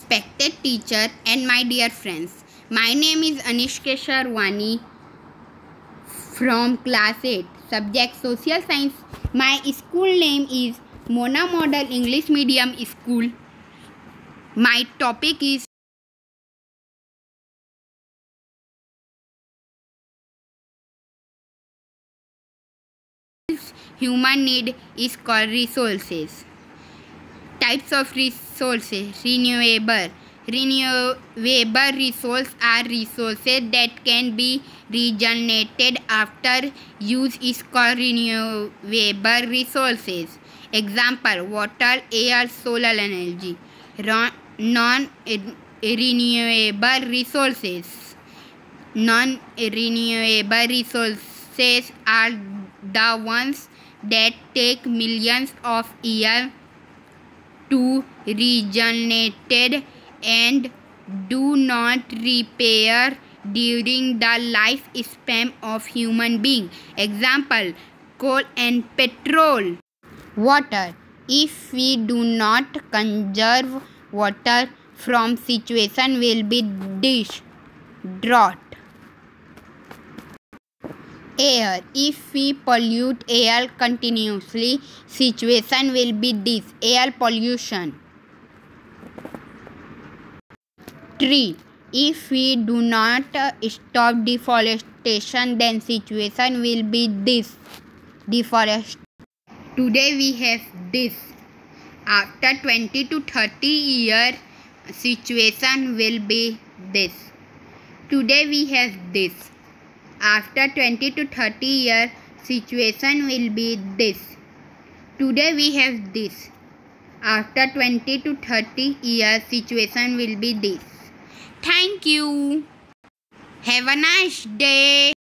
respected teacher and my dear friends. My name is Anishke Sharwani from class 8, subject social science. My school name is Mona Model English Medium School. My topic is human need is called resources. Types of resources: renewable resources are resources that can be regenerated after use is called renewable resources. Example: water, air, solar energy. Non-renewable resources are the ones that take millions of years to regenerate and do not repair during the lifespan of human being. Example: coal and petrol. Water. If we do not conserve water, from situation will be drought. Air. If we pollute air continuously, situation will be this: air pollution. Tree. If we do not stop deforestation, then situation will be this: deforestation. Today we have this. After 20 to 30 years, situation will be this. Today we have this. After 20 to 30 years, situation will be this. Today we have this. After 20 to 30 years, situation will be this. Thank you. Have a nice day.